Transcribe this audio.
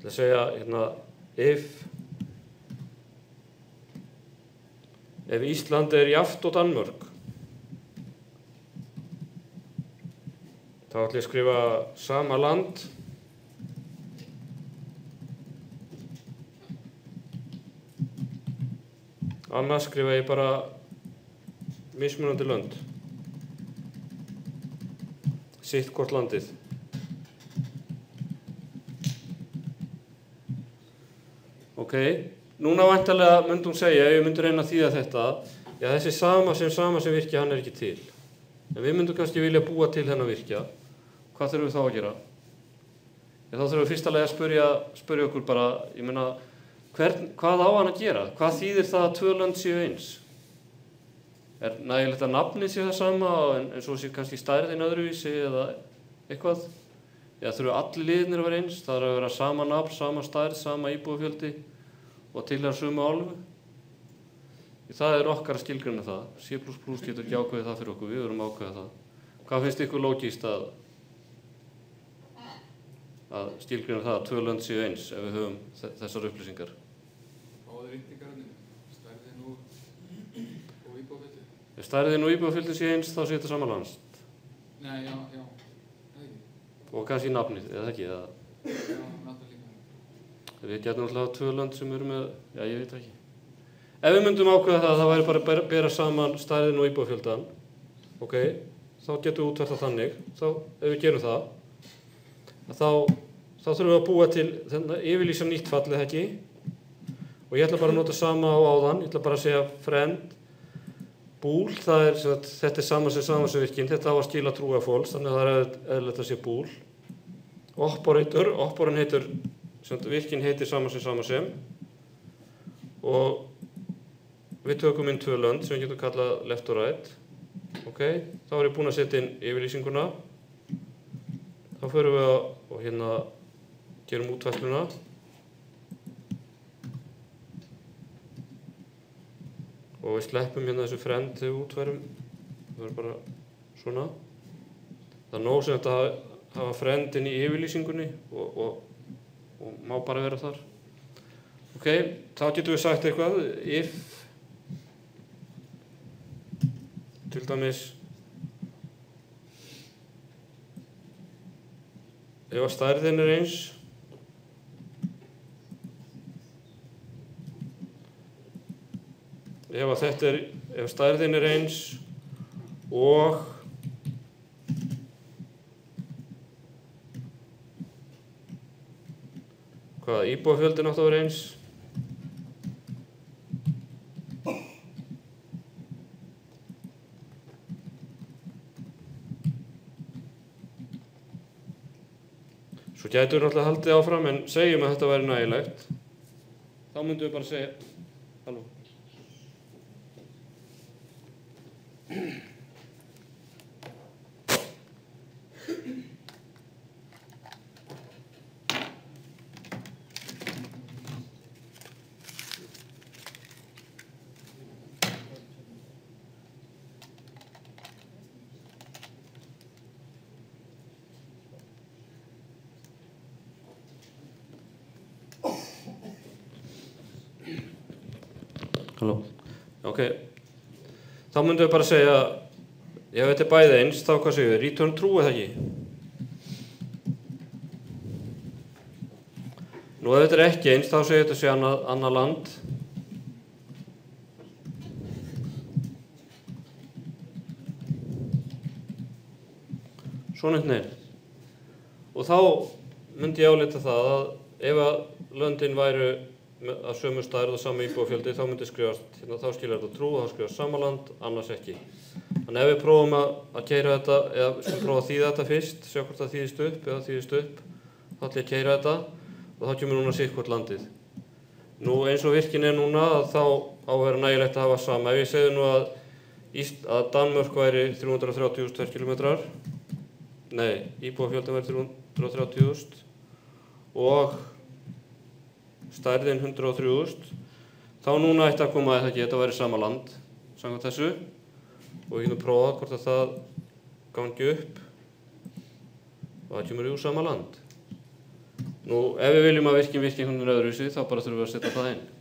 Ég ætla að segja hérna ef Ísland er jafnt og Danmörk, þá ætla ég að skrifa sama land annars skrifa ég bara mismunandi lönd, sitt hvort landið. Ok, núna væntanlega myndum segja, ef ég myndi reyna að þýða þetta, já þessi sama sem virkja, hann er ekki til. En við myndum kannski vilja búa til þennan virkja. Hvað þurfum við þá að gera? Já, þá þurfum við fyrst að spyrja okkur bara, ég meina, hvað á hann að gera? Hvað þýðir það að tvö lönd séu eins? Er nægilegt að nafnið sé það sama en svo sé kannski stærðin öðruvísi eða eitthvað? Eða þurfa allir liðnir að vera eins? Það er að vera sama nafn, sama stærð, sama íbúafjöldi og tilheyra sömu álfu. Það er okkar að skilgreina það. C++ getur ekki ákveðið það fyrir okkur, við verum ákveðið það. Hvað finnst ykkur lógískt að skilgreina það að tvö lönd séu eins ef við höfum þessar upplýsingar? Báðir einningarnir, stærðin og íbúafjöldi. Ef stærðin og íbúafjöldi séu eins, þá sé þetta sama land. Nei, já, og kannski nafnið, eða ekki? Já, nafnið líka. Við getum alltaf tvö lönd sem eru með, já ég veit ekki. Ef við myndum ákveða það væri bara að bera saman stærðin og íbúafjöldan, ok, þá getum við útfært það þannig, ef við gerum það, þá þurfum við að búa til yfirlýsa nýtt fall, eða ekki? Og ég ætla bara að nota sama á áðan, ég ætla bara að segja friend, bool, þetta er samansvirkinn, þetta á að skila trúa fólks, þannig að það er eðlilegt að sé bool. Operator heitir, virkinn heitir samansem, og við tökum inn tvö lönd sem við getum kallað left og right. Ok, þá er ég búinn að setja inn yfirlýsinguna. Þá förum við og hérna gerum útfærsluna. Og við sleppum hérna þessu friend þegar við útfærum. Það verður bara svona. Það er nóg sem þetta hafa friend inn í yfirlýsingunni og má bara vera þar. Ok, þá getum við sagt eitthvað. If til dæmis ef að stærðin er eins ef stærðin er eins og íbúafjöldin átti að vera eins Svo gætum við náttúrulega haldið áfram, en segjum að þetta væri nægilegt. Þá myndum við bara segja, halló. Halló. Ok, þá myndum við bara segja, ef þetta er bæði eins, þá hvað segjum við? Return true eða ekki? Nú ef þetta er ekki eins, þá segjum þetta sé annað land. Svona eitthvað. Og þá myndi ég álita það að ef að löndin væru að sömu stærð og sama íbúafjöldi, þá myndi skrifast, hérna, þá skilar þetta trú og þá skrifast sama land, annars ekki. Þannig ef við prófum að keyra þetta, eða við skulum prófa að þýða þetta fyrst, sjá hvort það þýðist upp eða þýðist upp, þá ætlum ég að keyra þetta og þá kemur núna sitt hvort landið. Nú eins og virkinn er núna, þá á að vera nægilegt að hafa sama. Ef ég segði nú að Danmörk væri 330.000 ferkílómetrar, nei, íbúafjöldin væri 330.000 og stærðin 103.000, þá núna ætti að koma að þetta væri sama land, samkvæmt þessu, og við getum prófað hvort að það gangi upp og það kemur úr sama land. Nú, ef við viljum að virkjun öðruvísi, þá bara þurfum við að setja það inn.